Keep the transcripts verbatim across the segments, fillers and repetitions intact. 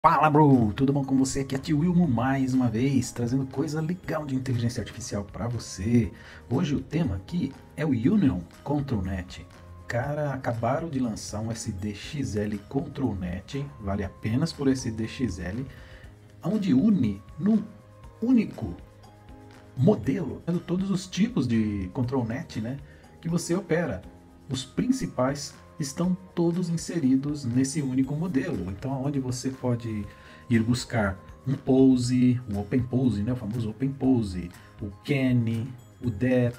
Fala, bro! Tudo bom com você? Aqui é Tio Wilmo mais uma vez, trazendo coisa legal de inteligência artificial para você. Hoje o tema aqui é o Union ControlNet. Cara, acabaram de lançar um S D X L ControlNet, vale apenas por S D X L, onde une num único modelo todos os tipos de ControlNet, né, que você opera. Os principais estão todos inseridos nesse único modelo. Então, onde você pode ir buscar um Pose, um Open Pose, né, o famoso Open Pose, o Kenny, o Depth,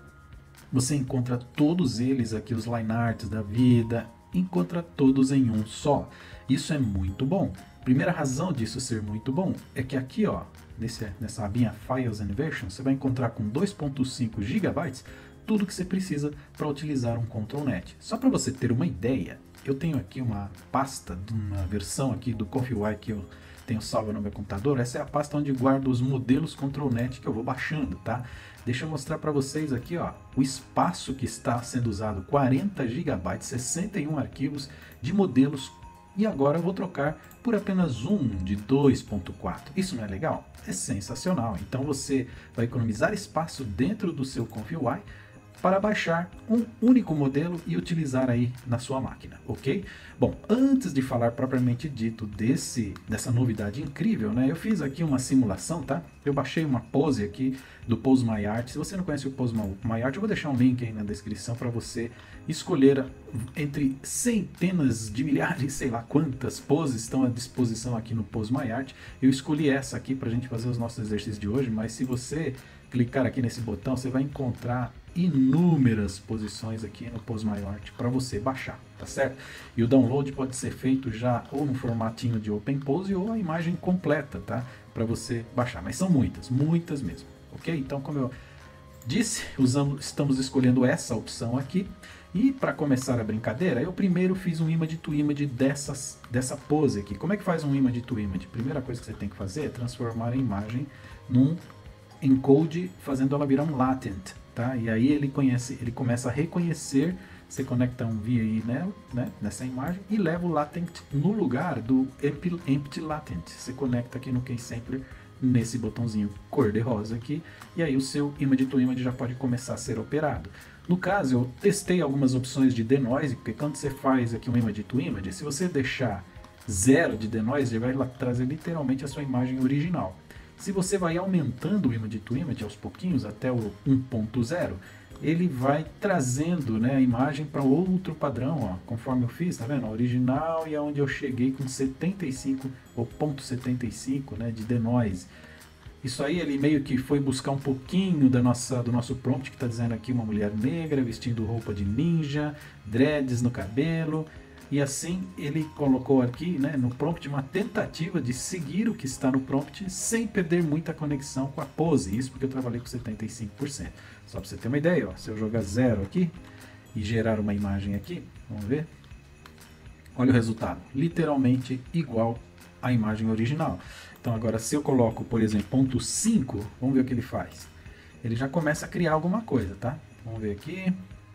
você encontra todos eles aqui, os line arts da vida, encontra todos em um só. Isso é muito bom. Primeira razão disso ser muito bom é que aqui, ó, nesse, nessa abinha Files and Versions, você vai encontrar com dois ponto cinco gigabytes tudo que você precisa para utilizar um ControlNet. Só para você ter uma ideia, eu tenho aqui uma pasta, uma versão aqui do ConfyUI que eu tenho salva no meu computador. Essa é a pasta onde guardo os modelos ControlNet que eu vou baixando, tá? Deixa eu mostrar para vocês aqui, ó, o espaço que está sendo usado, quarenta gigabytes, sessenta e um arquivos de modelos. E agora eu vou trocar por apenas um de dois ponto quatro. Isso não é legal? É sensacional. Então você vai economizar espaço dentro do seu ConfyUI para baixar um único modelo e utilizar aí na sua máquina, ok? Bom, antes de falar propriamente dito desse, dessa novidade incrível, né? Eu fiz aqui uma simulação, tá? Eu baixei uma pose aqui do PoseMyArt. Se você não conhece o PoseMyArt, eu vou deixar um link aí na descrição para você escolher entre centenas de milhares, sei lá quantas poses estão à disposição aqui no PoseMyArt. Eu escolhi essa aqui para a gente fazer os nossos exercícios de hoje, mas se você clicar aqui nesse botão, você vai encontrar inúmeras posições aqui no PoseMyArt para você baixar, tá certo? E o download pode ser feito já ou no formatinho de Open Pose ou a imagem completa, tá? Para você baixar, mas são muitas, muitas mesmo, ok? Então, como eu disse, usamos, estamos escolhendo essa opção aqui. E para começar a brincadeira, eu primeiro fiz um image to image dessas, dessa pose aqui. Como é que faz um image to image? Primeira coisa que você tem que fazer é transformar a imagem num encode, fazendo ela virar um latent, tá? E aí ele conhece, ele começa a reconhecer, você conecta um V I nela, né, nessa imagem e leva o latent no lugar do empty, empty latent. Você conecta aqui no KeySampler nesse botãozinho cor de rosa aqui, e aí o seu image to image já pode começar a ser operado. No caso, eu testei algumas opções de denoise, porque quando você faz aqui um image to image, se você deixar zero de denoise, ele vai trazer literalmente a sua imagem original. Se você vai aumentando o image to image aos pouquinhos até o um ponto zero, ele vai trazendo, né, a imagem para outro padrão, ó, conforme eu fiz, tá vendo? A original e aonde eu cheguei com setenta e cinco ou ponto setenta e cinco, né, de denoise. Isso aí ele meio que foi buscar um pouquinho da nossa, do nosso prompt que está dizendo aqui uma mulher negra vestindo roupa de ninja, dreads no cabelo. E assim ele colocou aqui, né, no prompt uma tentativa de seguir o que está no prompt sem perder muita conexão com a pose. Isso porque eu trabalhei com setenta e cinco por cento. Só para você ter uma ideia, ó, se eu jogar zero aqui e gerar uma imagem aqui, vamos ver. Olha o resultado, literalmente igual à imagem original. Então agora se eu coloco, por exemplo, ponto cinco, vamos ver o que ele faz. Ele já começa a criar alguma coisa, tá? Vamos ver aqui.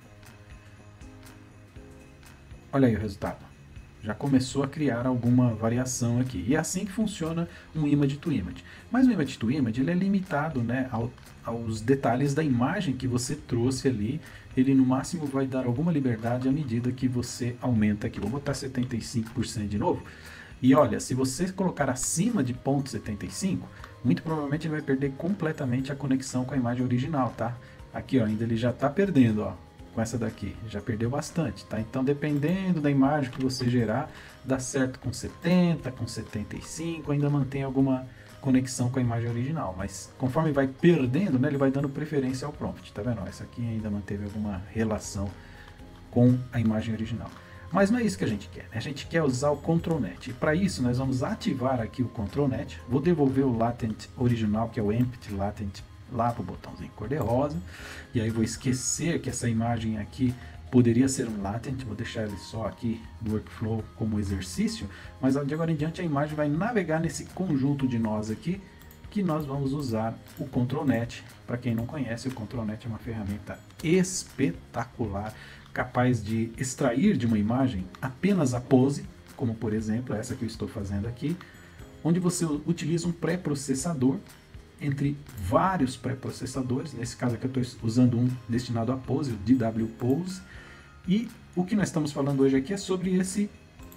Olha aí o resultado. Já começou a criar alguma variação aqui. E é assim que funciona um image to image. Mas o image to image ele é limitado, né, ao, aos detalhes da imagem que você trouxe ali. Ele no máximo vai dar alguma liberdade à medida que você aumenta aqui. Vou botar setenta e cinco por cento de novo. E olha, se você colocar acima de ponto setenta e cinco, muito provavelmente ele vai perder completamente a conexão com a imagem original, tá? Aqui, ó, ainda ele já está perdendo, ó. Com essa daqui, já perdeu bastante, tá? Então, dependendo da imagem que você gerar, dá certo com setenta, com setenta e cinco, ainda mantém alguma conexão com a imagem original, mas conforme vai perdendo, né, ele vai dando preferência ao prompt, tá vendo? Essa aqui ainda manteve alguma relação com a imagem original. Mas não é isso que a gente quer, né? A gente quer usar o ControlNet. E para isso, nós vamos ativar aqui o ControlNet, vou devolver o latent original, que é o empty latent, lá para o botãozinho cor-de-rosa, e aí vou esquecer que essa imagem aqui poderia ser um latent, vou deixar ele só aqui no workflow como exercício, mas de agora em diante a imagem vai navegar nesse conjunto de nós aqui, que nós vamos usar o ControlNet. Para quem não conhece, o ControlNet é uma ferramenta espetacular, capaz de extrair de uma imagem apenas a pose, como por exemplo essa que eu estou fazendo aqui, onde você utiliza um pré-processador entre vários pré-processadores. Nesse caso aqui eu estou usando um destinado a Pose, o D W Pose. E o que nós estamos falando hoje aqui é sobre esse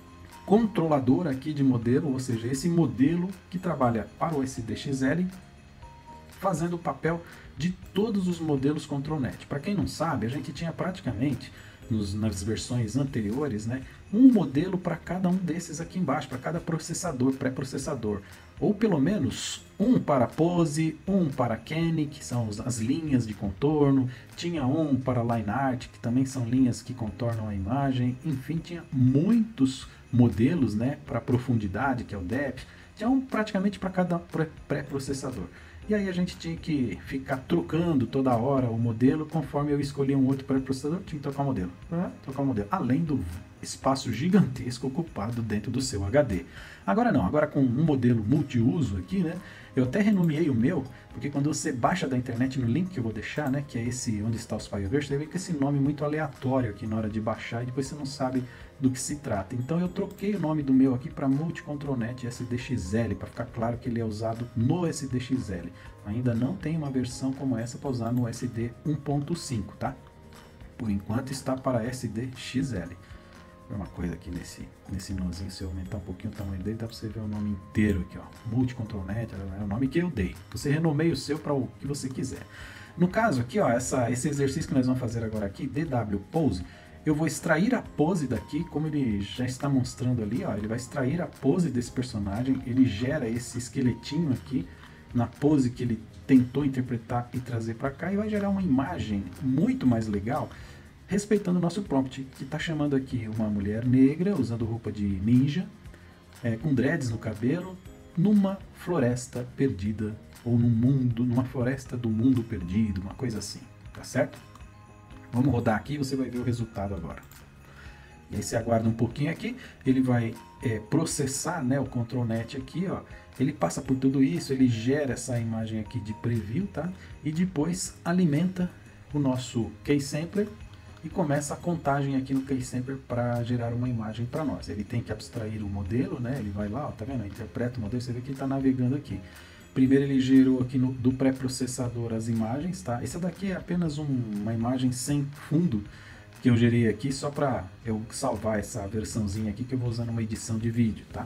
controlador aqui de modelo, ou seja, esse modelo que trabalha para o S D X L, fazendo o papel de todos os modelos ControlNet. Para quem não sabe, a gente tinha praticamente, nos, nas versões anteriores, né, um modelo para cada um desses aqui embaixo, para cada processador, pré-processador. Ou pelo menos um para Pose, um para Kenny, que são as linhas de contorno, tinha um para Line Art, que também são linhas que contornam a imagem, enfim, tinha muitos modelos, né, para profundidade, que é o Depth, tinha um praticamente para cada pré-processador. E aí a gente tinha que ficar trocando toda hora o modelo, conforme eu escolhia um outro pré-processador, tinha que trocar o modelo, né? trocar o modelo, além do espaço gigantesco ocupado dentro do seu H D. Agora não, agora com um modelo multiuso aqui, né? Eu até renomeei o meu, porque quando você baixa da internet no link que eu vou deixar, né, que é esse onde está os Fireverse, você vê que esse nome é muito aleatório aqui na hora de baixar e depois você não sabe do que se trata. Então eu troquei o nome do meu aqui para MultiControlNet S D X L, para ficar claro que ele é usado no S D X L. Ainda não tem uma versão como essa para usar no S D um ponto cinco, tá? Por enquanto está para S D X L. Uma coisa aqui nesse, nesse nozinho, se eu aumentar um pouquinho o tamanho dele, dá para você ver o nome inteiro aqui, ó. MultiControlNet, é o nome que eu dei. Você renomeia o seu para o que você quiser. No caso aqui, ó, essa, esse exercício que nós vamos fazer agora aqui, D W Pose, eu vou extrair a pose daqui, como ele já está mostrando ali, ó, ele vai extrair a pose desse personagem, ele gera esse esqueletinho aqui, na pose que ele tentou interpretar e trazer para cá, e vai gerar uma imagem muito mais legal, respeitando o nosso prompt, que está chamando aqui uma mulher negra, usando roupa de ninja, é, com dreads no cabelo, numa floresta perdida, ou num mundo, numa floresta do mundo perdido, uma coisa assim, tá certo? Vamos rodar aqui e você vai ver o resultado agora. E aí você aguarda um pouquinho aqui, ele vai é, processar, né, o ControlNet aqui, ó. Ele passa por tudo isso, ele gera essa imagem aqui de preview, tá? E depois alimenta o nosso keysampler e começa a contagem aqui no keysampler para gerar uma imagem para nós. Ele tem que abstrair o modelo, né? Ele vai lá, ó, tá vendo? Interpreta o modelo, você vê que ele está navegando aqui. Primeiro ele gerou aqui no, do pré-processador as imagens, tá? Essa daqui é apenas um, uma imagem sem fundo que eu gerei aqui só para eu salvar essa versãozinha aqui que eu vou usar numa edição de vídeo, tá?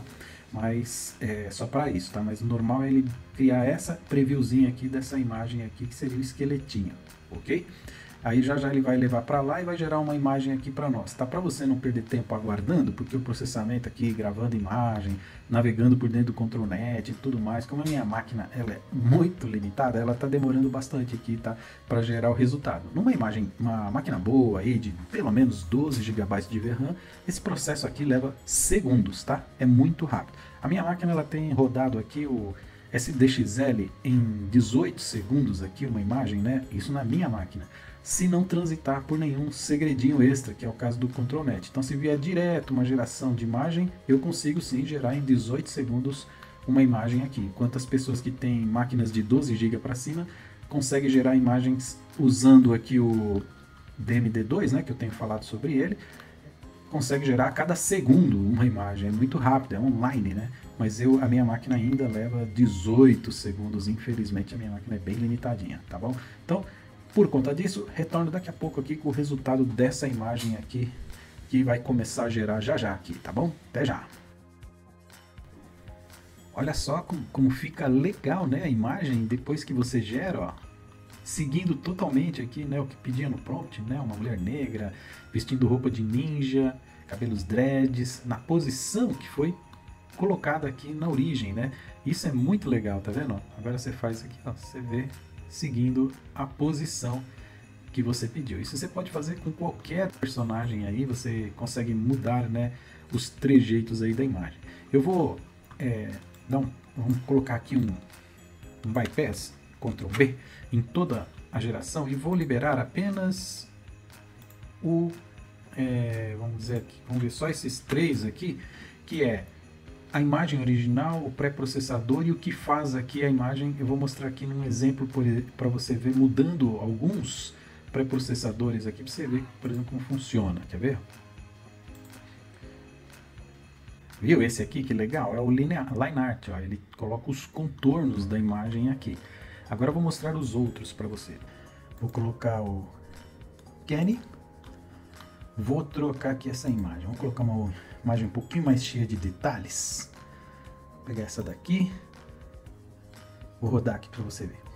Mas é só para isso, tá? Mas o normal é ele criar essa previewzinha aqui dessa imagem aqui que seria o esqueletinho, ok? Aí já já ele vai levar para lá e vai gerar uma imagem aqui para nós, tá? Para você não perder tempo aguardando, porque o processamento aqui, gravando imagem, navegando por dentro do ControlNet e tudo mais, como a minha máquina ela é muito limitada, ela tá demorando bastante aqui, tá? Para gerar o resultado. Numa imagem, uma máquina boa aí de pelo menos doze gigabytes de V RAM, esse processo aqui leva segundos, tá? É muito rápido. A minha máquina ela tem rodado aqui o S D X L em dezoito segundos aqui, uma imagem, né? Isso na minha máquina, se não transitar por nenhum segredinho extra, que é o caso do ControlNet. Então, se vier direto uma geração de imagem, eu consigo sim gerar em dezoito segundos uma imagem aqui. Enquanto as pessoas que têm máquinas de doze gigabytes para cima conseguem gerar imagens usando aqui o D M D dois, né, que eu tenho falado sobre ele, consegue gerar a cada segundo uma imagem. É muito rápido, é online, né? Mas eu, a minha máquina ainda leva dezoito segundos. Infelizmente, a minha máquina é bem limitadinha, tá bom? Então, por conta disso, retorno daqui a pouco aqui com o resultado dessa imagem aqui, que vai começar a gerar já já aqui, tá bom? Até já! Olha só como, como fica legal, né, a imagem depois que você gera, ó, seguindo totalmente aqui, né, o que pedia no prompt, né, uma mulher negra vestindo roupa de ninja, cabelos dreads, na posição que foi colocada aqui na origem, né? Isso é muito legal, tá vendo? Agora você faz aqui, ó, você vê seguindo a posição que você pediu. Isso você pode fazer com qualquer personagem aí, você consegue mudar, né, os trejeitos aí da imagem. Eu vou é, dar um, vamos colocar aqui um, um bypass, control B, em toda a geração e vou liberar apenas o, é, vamos dizer aqui, vamos ver só esses três aqui, que é a imagem original, o pré-processador e o que faz aqui a imagem. Eu vou mostrar aqui num exemplo para você ver mudando alguns pré-processadores aqui, para você ver, por exemplo, como funciona. Quer ver? Viu esse aqui que legal? É o Linear, Line Art, ó. Ele coloca os contornos da imagem aqui. Agora eu vou mostrar os outros para você. Vou colocar o Kenny. Vou trocar aqui essa imagem. Vamos colocar uma imagem um pouquinho mais cheia de detalhes. Vou pegar essa daqui. Vou rodar aqui para você ver.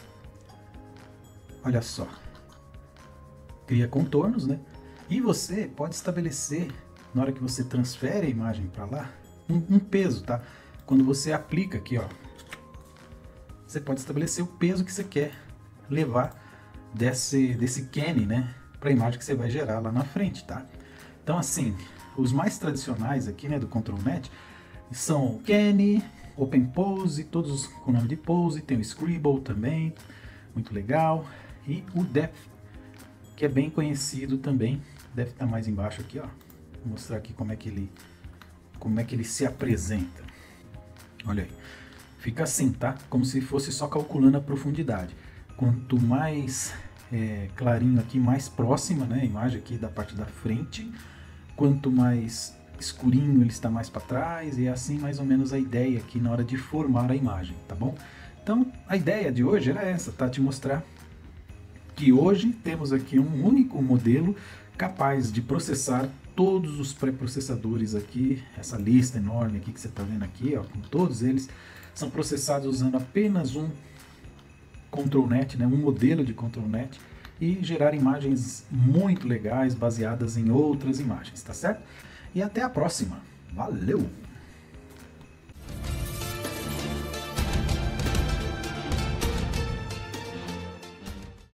Olha só. Cria contornos, né? E você pode estabelecer, na hora que você transfere a imagem para lá, um, um peso, tá? Quando você aplica aqui, ó, você pode estabelecer o peso que você quer levar desse, desse Kenny, né? Para a imagem que você vai gerar lá na frente, tá? Então, assim, os mais tradicionais aqui, né, do ControlNet, são o Kenny, OpenPose, todos com nome de Pose, tem o Scribble também, muito legal, e o Depth, que é bem conhecido também, deve estar mais embaixo aqui, ó. Vou mostrar aqui como é que ele, como é que ele se apresenta. Olha aí, fica assim, tá? Como se fosse só calculando a profundidade. Quanto mais é, clarinho aqui, mais próxima, né, a imagem aqui da parte da frente, quanto mais escurinho ele está mais para trás, e é assim mais ou menos a ideia aqui na hora de formar a imagem, tá bom? Então a ideia de hoje era essa, tá? Te mostrar que hoje temos aqui um único modelo capaz de processar todos os pré-processadores aqui, essa lista enorme aqui que você está vendo aqui, ó, com todos eles são processados usando apenas um ControlNet, né, um modelo de ControlNet, e gerar imagens muito legais baseadas em outras imagens, tá certo? E até a próxima. Valeu!